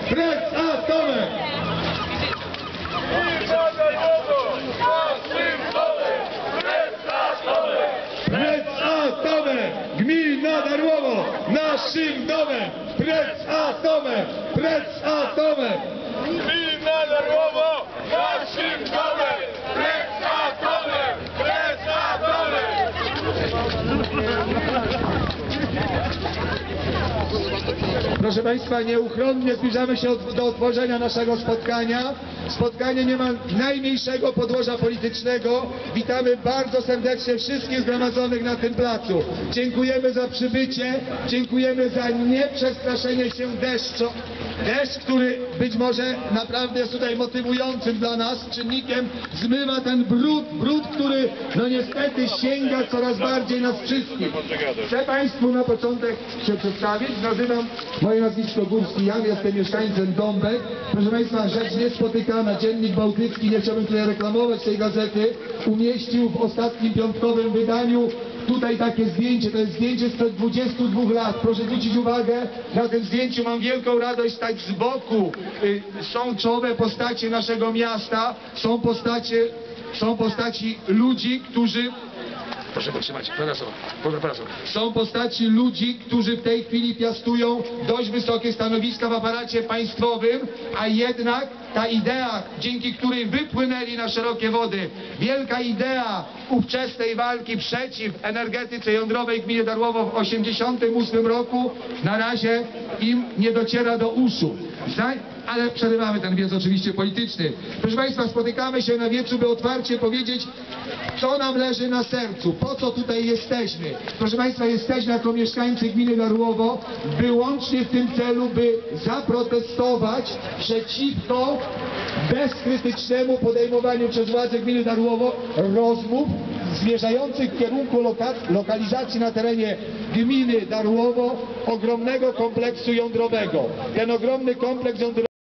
precz atomek! Precz atomek! Gmina Darłowo, naszym domem! Precz atomek! Precz atomek! Gmina Darłowo, naszym domem! Precz atomek! Precz atomek! Proszę Państwa, nieuchronnie zbliżamy się do otworzenia naszego spotkania. Spotkanie nie ma najmniejszego podłoża politycznego. Witamy bardzo serdecznie wszystkich zgromadzonych na tym placu. Dziękujemy za przybycie, dziękujemy za nieprzestraszenie się deszczu. Deszcz, który być może naprawdę jest tutaj motywującym dla nas czynnikiem, zmywa ten brud, który no niestety sięga coraz bardziej nas wszystkich. Chcę Państwu na początek się przedstawić. Moje nazwisko Górski Jan, jestem mieszkańcem Dąbek. Proszę Państwa, rzecz niespotykana. Dziennik Bałtycki, nie chciałbym tutaj reklamować tej gazety, umieścił w ostatnim piątkowym wydaniu tutaj takie zdjęcie. To jest zdjęcie sprzed 22 lat. Proszę zwrócić uwagę, na tym zdjęciu mam wielką radość stać z boku. Są czołowe postacie naszego miasta, są postaci ludzi, którzy... Proszę potrzymać, przepraszam. Są postaci ludzi, którzy w tej chwili piastują dość wysokie stanowiska w aparacie państwowym, a jednak ta idea, dzięki której wypłynęli na szerokie wody, wielka idea ówczesnej walki przeciw energetyce jądrowej w gminie Darłowo w 1988 roku, na razie im nie dociera do uszu. Ale przerywamy ten wiec oczywiście polityczny. Proszę Państwa, spotykamy się na wiecu, by otwarcie powiedzieć, co nam leży na sercu, po co tutaj jesteśmy. Proszę Państwa, jesteśmy jako mieszkańcy gminy Darłowo wyłącznie w tym celu, by zaprotestować przeciwko bezkrytycznemu podejmowaniu przez władze gminy Darłowo rozmów zmierzających w kierunku lokalizacji na terenie gminy Darłowo ogromnego kompleksu jądrowego. Ten ogromny kompleks jądrowy